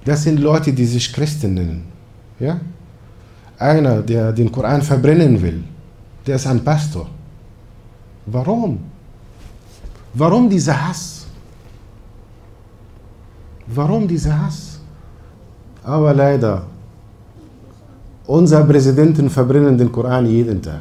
Das sind Leute, die sich Christen nennen. Ja? Einer, der den Koran verbrennen will, der ist ein Pastor. Warum? Warum dieser Hass? Warum dieser Hass? Aber leider, unsere Präsidenten verbrennen den Koran jeden Tag.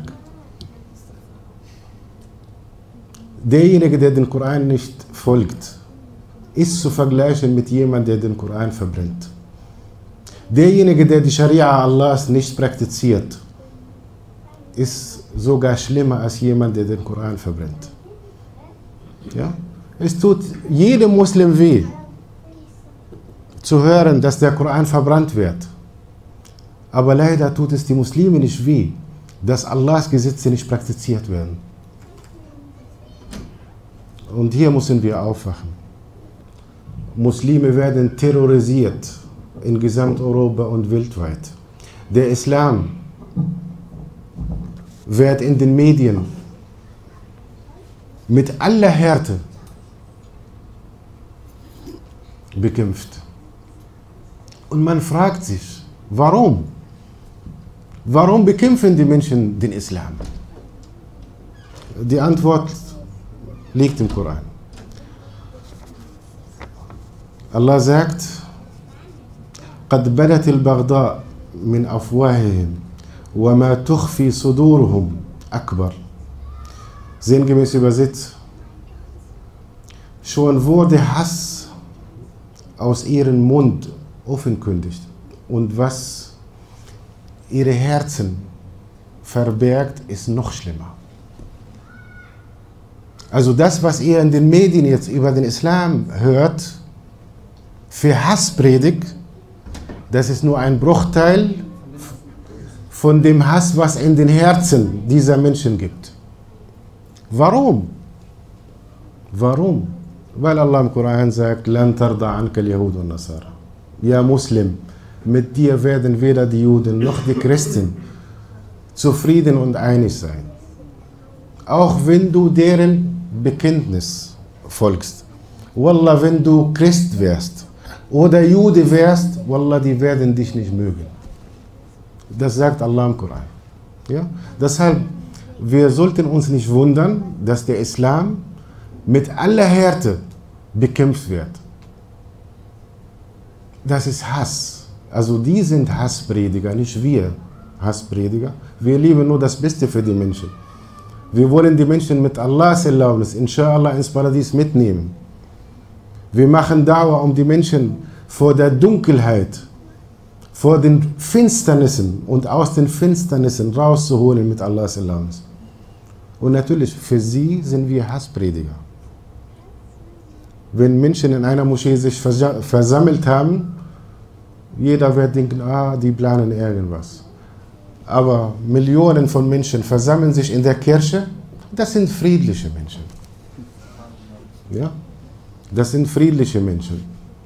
Derjenige, der den Koran nicht folgt, ist zu vergleichen mit jemandem, der den Koran verbrennt. Derjenige, der die Scharia Allahs nicht praktiziert, ist sogar schlimmer als jemand, der den Koran verbrennt. Ja? Es tut jedem Muslim weh, zu hören, dass der Koran verbrannt wird. Aber leider tut es die Muslime nicht weh, dass Allahs Gesetze nicht praktiziert werden. Und hier müssen wir aufwachen. Muslime werden terrorisiert in Gesamteuropa und weltweit. Der Islam wird in den Medien mit aller Härte bekämpft. Und man fragt sich, warum? Warum bekämpfen die Menschen den Islam? Die Antwort liegt im Koran. Allah sagt, قد بدت البغضاء من أفواههم وما تخفي صدورهم أكبر. Sinngemäß übersetzt, schon wurde Hass aus ihrem Mund offenkundigt und was ihre Herzen verbergt, ist noch schlimmer. Also das, was ihr in den Medien jetzt über den Islam hört, für Hasspredigt, das ist nur ein Bruchteil von dem Hass, was in den Herzen dieser Menschen gibt. Warum? Warum? Weil Allah im Koran sagt, لَن تَرْضَ عَنْكَ الْيَهُودُ وَالنَّصَارَى. Ja Muslim, mit dir werden weder die Juden noch die Christen zufrieden und einig sein. Auch wenn du deren Bekenntnis folgst. Wallah, wenn du Christ wärst oder Jude wärst, Wallah, die werden dich nicht mögen. Das sagt Allah im Koran. Ja? Deshalb, wir sollten uns nicht wundern, dass der Islam mit aller Härte bekämpft wird. Das ist Hass. Also die sind Hassprediger, nicht wir Hassprediger. Wir lieben nur das Beste für die Menschen. Wir wollen die Menschen mit Allahs Erlaubnis, inshallah, ins Paradies mitnehmen. Wir machen Dauer, um die Menschen vor der Dunkelheit, vor den Finsternissen und aus den Finsternissen rauszuholen mit Allahs Erlaubnis. Und natürlich, für sie sind wir Hassprediger. Wenn Menschen in einer Moschee sich versammelt haben, jeder wird denken, die planen irgendwas. Aber Millionen von Menschen versammeln sich in der Kirche, das sind friedliche Menschen. Ja? Das sind friedliche Menschen.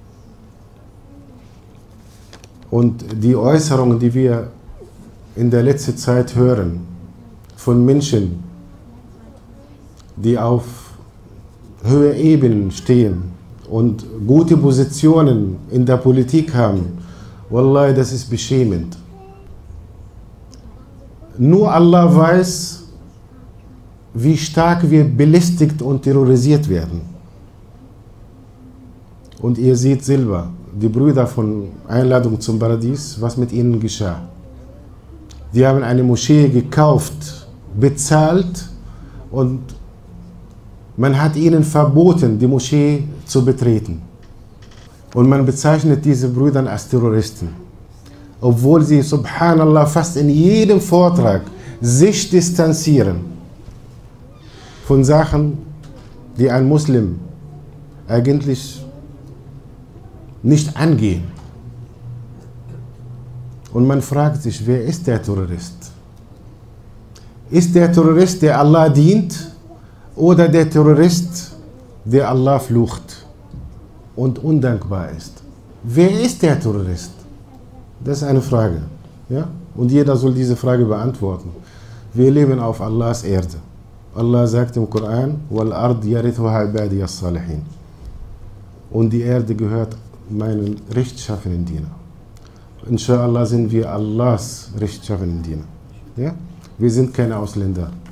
Und die Äußerungen, die wir in der letzten Zeit hören, von Menschen, die auf höheren Ebenen stehen und gute Positionen in der Politik haben, Wallahi, das ist beschämend. Nur Allah weiß, wie stark wir belästigt und terrorisiert werden. Und ihr seht selber, die Brüder von Einladung zum Paradies, was mit ihnen geschah. Die haben eine Moschee gekauft, bezahlt und man hat ihnen verboten, die Moschee zu betreten. Und man bezeichnet diese Brüder als Terroristen. Obwohl sie, subhanallah, fast in jedem Vortrag sich distanzieren von Sachen, die ein Muslim eigentlich nicht angehen. Und man fragt sich, wer ist der Terrorist? Ist der Terrorist, der Allah dient, oder der Terrorist, der Allah flucht und undankbar ist? Wer ist der Terrorist? Das ist eine Frage. Ja? Und jeder soll diese Frage beantworten. Wir leben auf Allahs Erde. Allah sagt im Koran, وَالْأَرْضِ يَرِثُهَا عِبَادِيَ الصَّالِحِينَ. Und die Erde gehört meinen rechtschaffenen Diener. Inshallah sind wir Allahs rechtschaffenen Diener. Ja? Wir sind keine Ausländer.